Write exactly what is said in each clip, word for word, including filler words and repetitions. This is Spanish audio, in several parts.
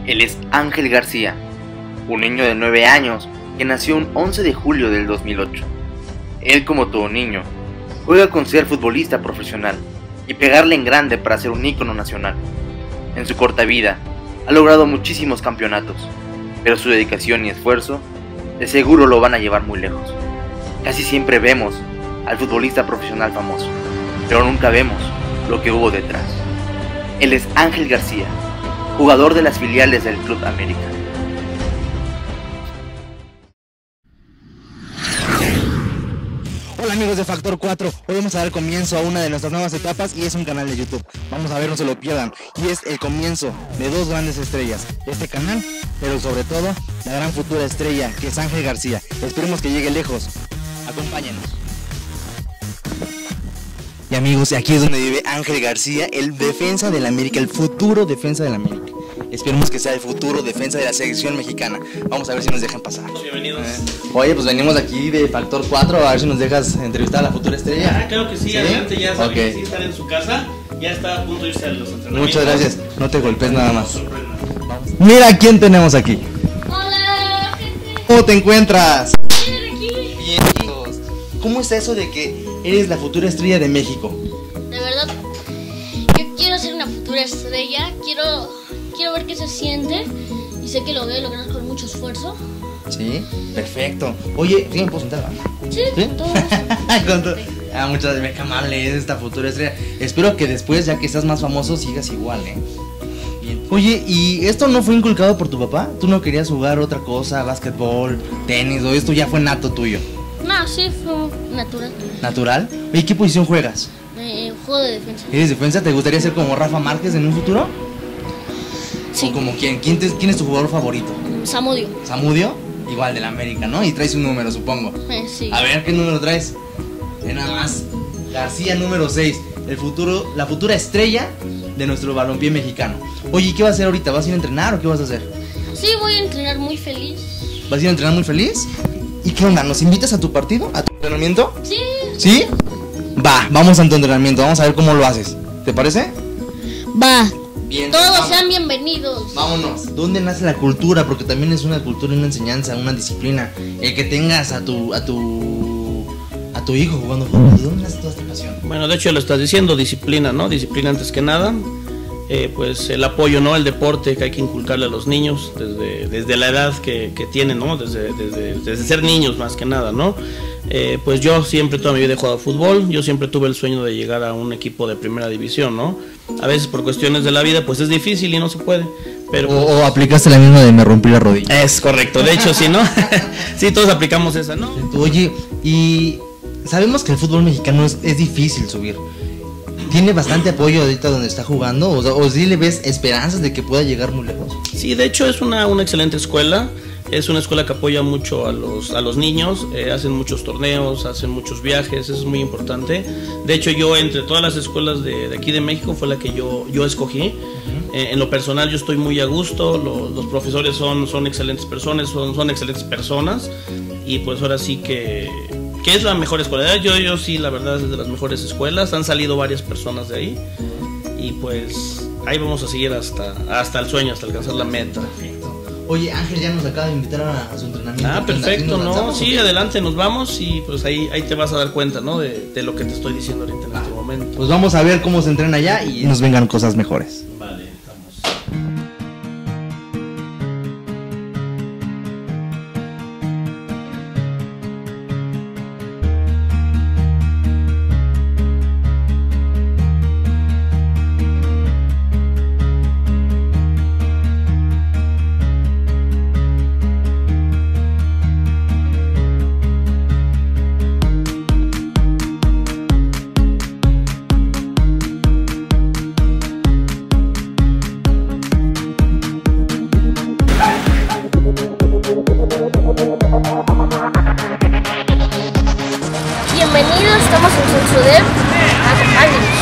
Él es Ángel García, un niño de nueve años que nació un once de julio del dos mil ocho. Él, como todo niño, juega con ser futbolista profesional y pegarle en grande para ser un ícono nacional. En su corta vida, ha logrado muchísimos campeonatos, pero su dedicación y esfuerzo de seguro lo van a llevar muy lejos. Casi siempre vemos al futbolista profesional famoso, pero nunca vemos lo que hubo detrás. Él es Ángel García, jugador de las filiales del Club América. Hola amigos de Factor cuatro, hoy vamos a dar comienzo a una de nuestras nuevas etapas y es un canal de YouTube. Vamos a ver, no se lo pierdan, y es el comienzo de dos grandes estrellas, este canal, pero sobre todo la gran futura estrella que es Ángel García. Esperemos que llegue lejos, acompáñenos. Y amigos, aquí es donde vive Ángel García, el defensa del América, el futuro defensa del América. Esperemos que sea el futuro defensa de la selección mexicana. Vamos a ver si nos dejan pasar. Bienvenidos. Eh, oye, pues venimos aquí de Factor cuatro, a ver si nos dejas entrevistar a la futura estrella. Ah, claro que sí, ¿Sí? Adelante, ya saben okay. que sí están en su casa, ya está a punto de irse a los entrenamientos. Muchas gracias, no te golpes nada más. Mira quién tenemos aquí. Hola, gente. ¿Cómo te encuentras? Bien, aquí. Bien, amigos. ¿Cómo es eso de que eres la futura estrella de México? De verdad, yo quiero ser una futura estrella, quiero... Quiero ver qué se siente y sé que lo voy a lograr con mucho esfuerzo. Sí, perfecto. Oye, ¿sí me puedo sentar? Sí, ¿Sí? todo. Con todo. Ah, muchas gracias, qué amable es esta futura estrella. Espero que después, ya que estás más famoso, sigas igual, ¿eh? Bien. Oye, ¿y esto no fue inculcado por tu papá? ¿Tú no querías jugar otra cosa, básquetbol, tenis, o esto ya fue nato tuyo? No, sí, fue natural. ¿Natural? Oye, ¿qué posición juegas? Eh, juego de defensa. ¿Eres defensa? ¿Te gustaría ser como Rafa Márquez en un futuro? Sí. ¿O como quién? ¿Quién, te, ¿Quién es tu jugador favorito? Samudio. ¿Samudio? Igual del América, ¿no? Y traes un número, supongo. Eh, sí. A ver, ¿qué número traes? Ve nada más. García número seis. El futuro, la futura estrella de nuestro balompié mexicano. Oye, ¿qué vas a hacer ahorita? ¿Vas a ir a entrenar o qué vas a hacer? Sí, voy a entrenar muy feliz. ¿Vas a ir a entrenar muy feliz? ¿Y qué onda? ¿Nos invitas a tu partido? ¿A tu entrenamiento? Sí. ¿Sí? Va, vamos a tu entrenamiento. Vamos a ver cómo lo haces. ¿Te parece? Va. Bien, Todos vamos. sean bienvenidos. Vámonos. ¿Dónde nace la cultura? Porque también es una cultura, una enseñanza, una disciplina. El que tengas a tu a tu a tu hijo jugando fútbol. ¿De dónde nace toda esta pasión? Bueno, de hecho lo estás diciendo, disciplina, ¿no? Disciplina antes que nada. Eh, pues el apoyo, ¿no? El deporte que hay que inculcarle a los niños desde, desde la edad que, que tienen, ¿no? Desde, desde, desde ser niños más que nada, ¿no? Eh, pues yo siempre toda mi vida he jugado fútbol, yo siempre tuve el sueño de llegar a un equipo de primera división, ¿no? A veces por cuestiones de la vida pues es difícil y no se puede, pero... O, o aplicaste la misma de me rompí la rodilla. Es correcto, de hecho sí, ¿no? Sí, todos aplicamos esa, ¿no? Oye, y sabemos que el fútbol mexicano es, es difícil subir. ¿Tiene bastante apoyo ahorita donde está jugando? ¿O, o sí le ves esperanzas de que pueda llegar muy lejos? Sí, de hecho es una, una excelente escuela. Es una escuela que apoya mucho a los, a los niños, eh, hacen muchos torneos, hacen muchos viajes, eso es muy importante. De hecho yo entre todas las escuelas de, de aquí de México fue la que yo, yo escogí. Uh-huh. eh, en lo personal yo estoy muy a gusto, lo, los profesores son, son excelentes personas, son, son excelentes personas y pues ahora sí que, que es la mejor escuela. Yo, yo sí, la verdad es de las mejores escuelas, han salido varias personas de ahí y pues ahí vamos a seguir hasta, hasta el sueño, hasta alcanzar la meta. Oye, Ángel ya nos acaba de invitar a, a su entrenamiento. Ah, perfecto, ¿no? Sí, adelante, nos vamos y pues ahí, ahí te vas a dar cuenta, ¿no? De, de lo que te estoy diciendo ahorita en ah, este momento. Pues vamos a ver cómo se entrena allá y nos vengan cosas mejores. Vale, vamos. Bienvenidos, estamos en Sonsoder. Acompáñenos.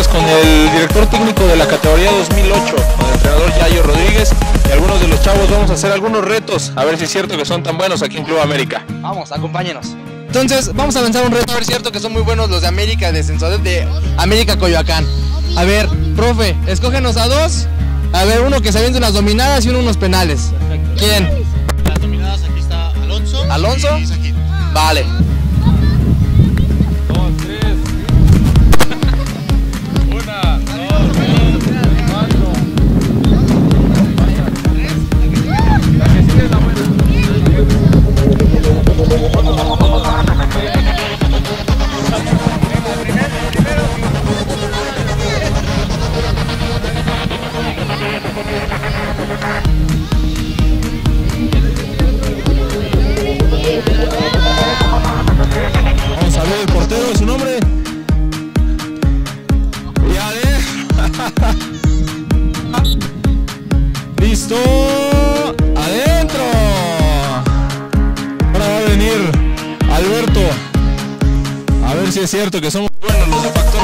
estamos con el director técnico de la categoría dos mil ocho, con el entrenador Yayo Rodríguez, y algunos de los chavos vamos a hacer algunos retos, a ver si es cierto que son tan buenos aquí en Club América. Vamos, acompáñenos. Entonces, vamos a lanzar un reto, a ver si es cierto que son muy buenos los de América, de Sensodet, de América Coyoacán. A ver, profe, escógenos a dos. A ver, uno que se aviente unas dominadas y uno unos penales. Perfecto. ¿Quién? Las dominadas, aquí está Alonso. ¿Alonso? Y Saquito. Vale. Dos, tres. Una, dos, tres, cuatro. La que sigue es la buena. Vamos a ver el portero, ¿su nombre? Ya de. Listo. Adentro. Ahora va a venir Alberto. A ver si es cierto que somos buenos los de factor.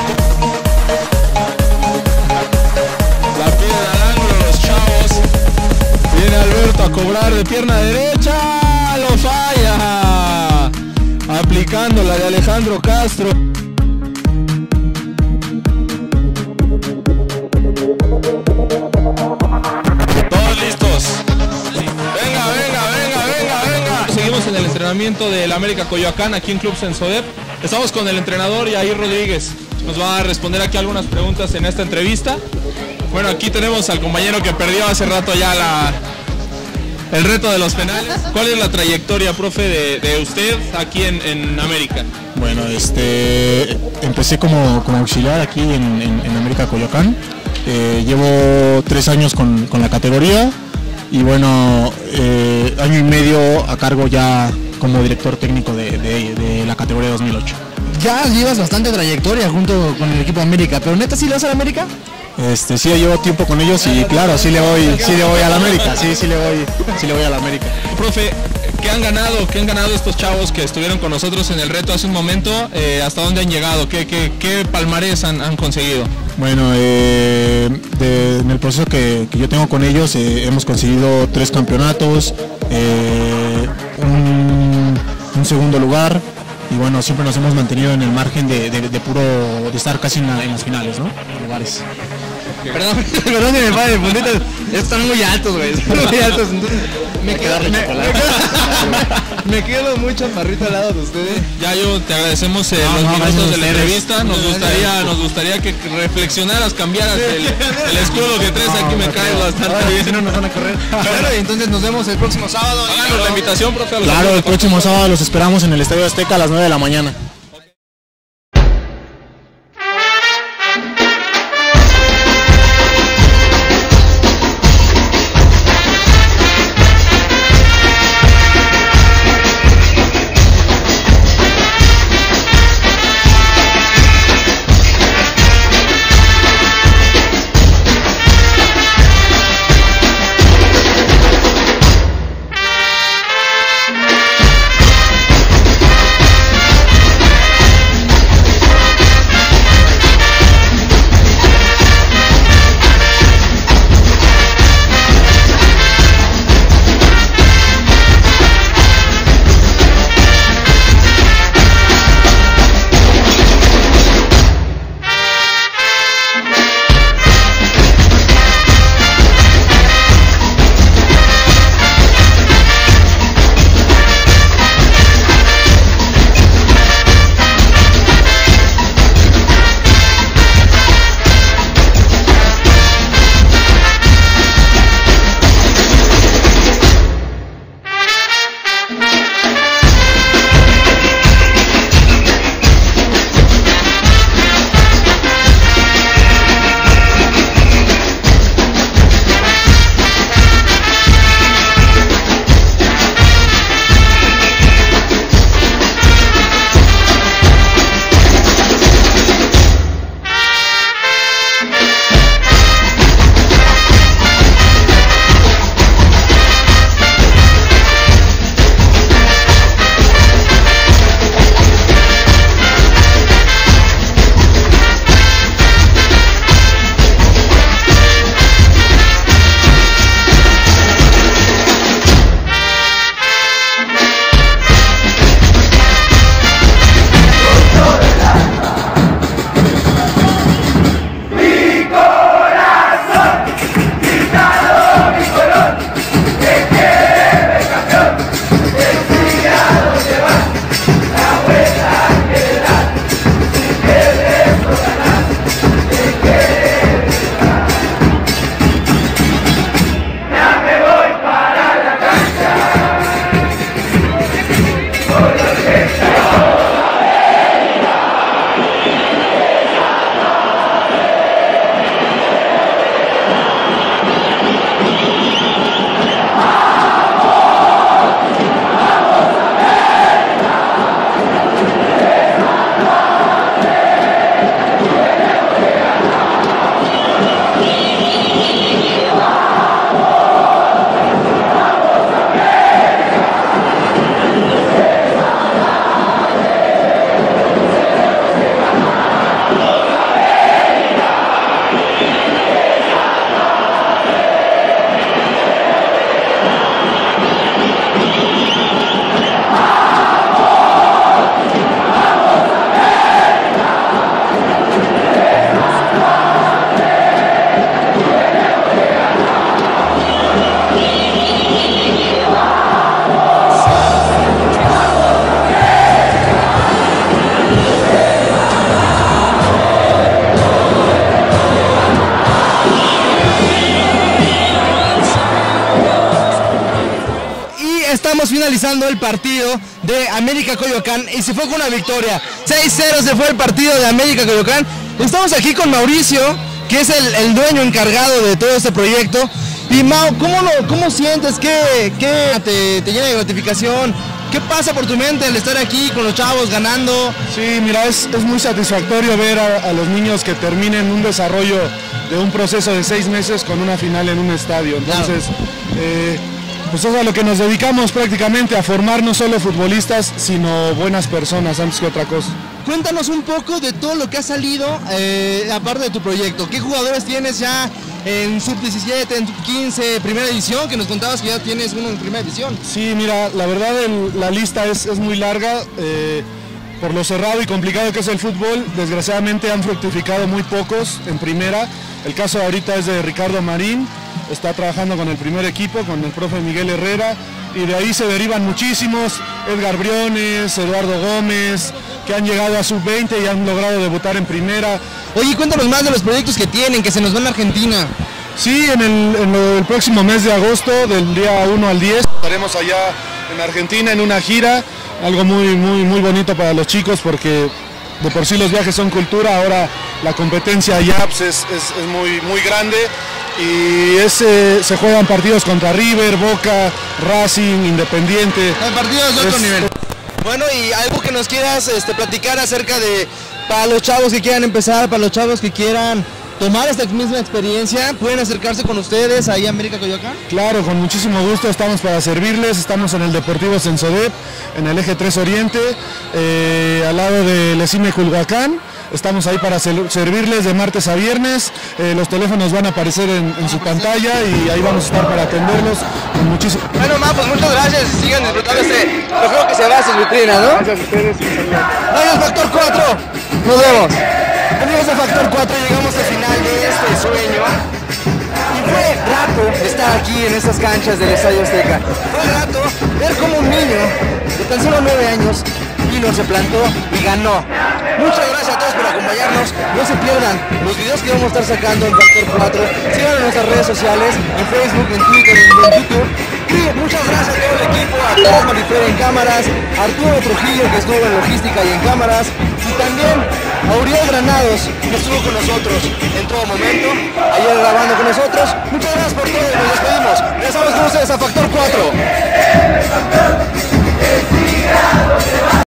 La piedra al ángulo, los chavos. Viene Alberto a cobrar de pierna derecha. Lo falla. Aplicando la de Alejandro Castro. Todos listos. Venga, venga, venga, venga, venga. Seguimos en el entrenamiento del América Coyoacán aquí en Club Sensodet. Estamos con el entrenador Yair Rodríguez. Nos va a responder aquí algunas preguntas en esta entrevista. Bueno, aquí tenemos al compañero que perdió hace rato ya la... el reto de los penales. ¿Cuál es la trayectoria, profe, de, de usted aquí en, en América? Bueno, este, empecé como, como auxiliar aquí en, en, en América Coyoacán. Eh, llevo tres años con, con la categoría y bueno, eh, año y medio a cargo ya como director técnico de, de, de la categoría dos mil ocho. Ya llevas bastante trayectoria junto con el equipo de América, pero neta, ¿sí le vas a la América? Este, sí, llevo tiempo con ellos y claro, sí le voy, sí le voy a la América, sí, sí le voy, sí le voy a la América. Profe, ¿qué han ganado? ¿Qué han ganado estos chavos que estuvieron con nosotros en el reto hace un momento? Eh, ¿Hasta dónde han llegado? ¿Qué, qué, qué palmarés han, han conseguido? Bueno, eh, de, en el proceso que, que yo tengo con ellos eh, hemos conseguido tres campeonatos, eh, un, un segundo lugar y bueno, siempre nos hemos mantenido en el margen de, de, de puro, de estar casi en, la, en las finales, ¿no? Lugares. Perdón, perdón que me pare, puntitos, están muy altos, güey, están muy altos, entonces me quedo, me, me, me quedo muy chaparrito al lado de ustedes. Yayo, te agradecemos eh, no, los no, minutos no, de la ustedes. entrevista, nos gustaría, nos gustaría que reflexionaras, cambiaras el, el escudo que traes aquí, me cae bastante bien. Si no nos van a correr. Claro, y entonces nos vemos el próximo sábado. Háganos la invitación, profe. Claro, el próximo sábado los esperamos en el Estadio Azteca a las nueve de la mañana. estamos finalizando el partido de América Coyoacán y se fue con una victoria. seis cero se fue el partido de América Coyoacán. Estamos aquí con Mauricio, que es el, el dueño encargado de todo este proyecto. Y Mau, ¿cómo, lo, cómo sientes? ¿Qué, qué te, te llena de gratificación? ¿Qué pasa por tu mente al estar aquí con los chavos ganando? Sí, mira, es, es muy satisfactorio ver a, a los niños que terminen un desarrollo de un proceso de seis meses con una final en un estadio. Entonces, claro. eh, pues es a lo que nos dedicamos prácticamente, a formar no solo futbolistas, sino buenas personas antes que otra cosa. Cuéntanos un poco de todo lo que ha salido, eh, aparte de tu proyecto. ¿Qué jugadores tienes ya en sub diecisiete, en sub quince, primera división? Que nos contabas que ya tienes uno en primera división. Sí, mira, la verdad el, la lista es, es muy larga. Eh, por lo cerrado y complicado que es el fútbol, desgraciadamente han fructificado muy pocos en primera. El caso ahorita es de Ricardo Marín, está trabajando con el primer equipo, con el profe Miguel Herrera, y de ahí se derivan muchísimos, Edgar Briones, Eduardo Gómez, que han llegado a sub veinte y han logrado debutar en primera. Oye, cuéntanos más de los proyectos que tienen, que se nos van a Argentina. Sí, en el, en el próximo mes de agosto, del día uno al diez, estaremos allá en Argentina en una gira, algo muy, muy, muy bonito para los chicos porque de por sí los viajes son cultura, ahora la competencia allá pues, es, es, es muy, muy grande y es, eh, se juegan partidos contra River, Boca, Racing, Independiente. Hay partidos de otro es, nivel. Bueno, y algo que nos quieras este, platicar acerca de, para los chavos que quieran empezar, para los chavos que quieran tomar esta misma experiencia, ¿pueden acercarse con ustedes ahí a América Coyoacán? Claro, con muchísimo gusto, estamos para servirles, estamos en el Deportivo Sensodep, en el eje tres Oriente, eh, al lado del Lecime Culhuacán. Estamos ahí para servirles de martes a viernes, eh, los teléfonos van a aparecer en, en su pantalla y ahí vamos a estar para atenderlos con muchísimo. Bueno, ma, pues muchas gracias, sigan disfrutando este trofeo que se va a sus vitrinas, ¿no? Gracias a ustedes. Gracias, Factor cuatro, nos vemos. Amigos de Factor cuatro, llegamos al final de este sueño y fue rato estar aquí en estas canchas del Estadio Azteca. Fue rato ver como un niño de tan solo nueve años vino, se plantó y ganó. Muchas gracias a todos por acompañarnos. No se pierdan los videos que vamos a estar sacando en Factor cuatro. Síganos en nuestras redes sociales, en Facebook, en Twitter, en, en YouTube. Y muchas gracias a todo el equipo, a Carlos Marifer en cámaras, a Arturo Trujillo que estuvo en logística y en cámaras, y también a Uriel Granados que estuvo con nosotros en todo momento, ayer grabando con nosotros. Muchas gracias por todo y nos despedimos. Regresamos